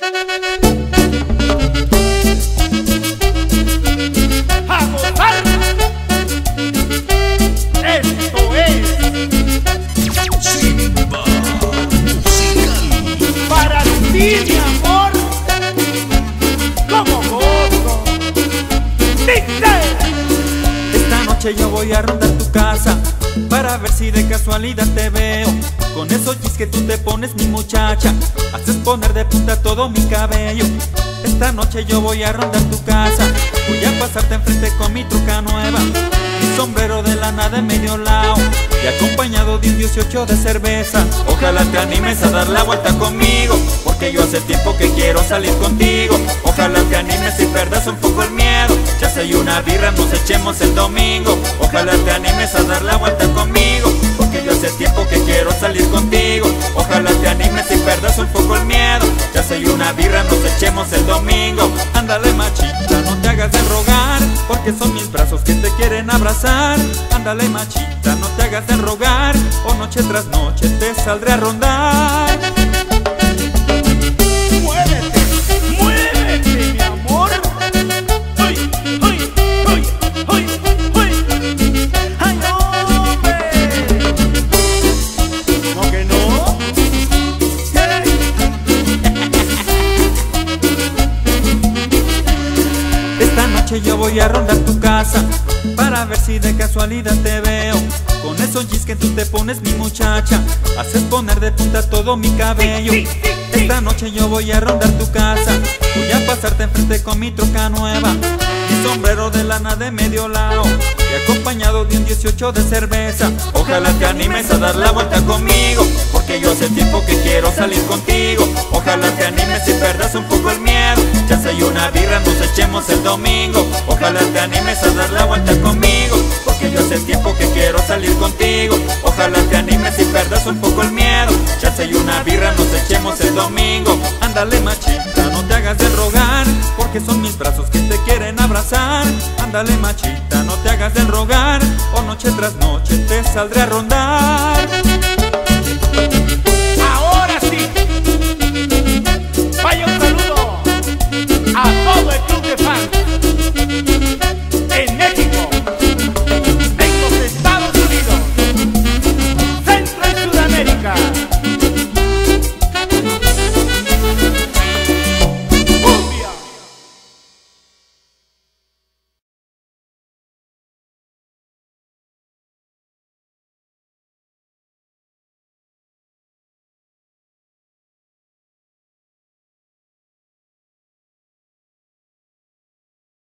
¡A gozar! Esto es Simba Musical. para ti, mi amor. Como gozo. ¡Dice! Esta noche yo voy a rondar tu casa para ver si de casualidad te veo. Con esos jeans que tú te pones, mi muchacha, haces poner de punta todo mi cabello. Esta noche yo voy a rondar tu casa, voy a pasarte enfrente con mi truca nueva, mi sombrero de lana de medio lado y acompañado de un 18 de cerveza. Ojalá te animes a dar la vuelta conmigo, porque yo hace tiempo que quiero salir contigo. Ojalá te animes y perdas un poco el miedo, ya hay una birra, nos echemos el domingo. Ojalá te animes a dar la vuelta conmigo, porque yo hace tiempo que quiero salir contigo. Ojalá te animes y perdas un poco el miedo, ya hay una birra, nos echemos el domingo. Ándale machita, no te hagas de rogar, porque son mis brazos que te quieren abrazar. Ándale machita, no te hagas de rogar, o noche tras noche te saldré a rondar. Muévete, muévete, mi amor. ¡Uy, uy, uy, uy, uy! ¡Ay, no, hombre! ¿No que no? ¡Hey! Esta noche yo voy a rondar tu casa para ver si de casualidad te veo. Con esos jeans que tú te pones, mi muchacha, haces poner de punta todo mi cabello. Esta noche yo voy a rondar tu casa, voy a pasarte enfrente con mi troca nueva, mi sombrero de lana de medio lado y acompañado de un 18 de cerveza. Ojalá te animes a dar la vuelta conmigo, porque yo hace tiempo que quiero salir contigo. Ojalá te animes y perdas un poco el miedo, ya hay una birra, nos echemos el domingo. Ojalá te animes a dar la vuelta conmigo, porque yo hace tiempo que quiero salir contigo. Ojalá te animes y perdas un poco el miedo, ya hay una birra, nos echemos el domingo. Ándale machita, no te hagas de rogar, porque son mis brazos que te quieren abrazar. Ándale machita, no te hagas de rogar, o noche tras noche te saldré a rondar.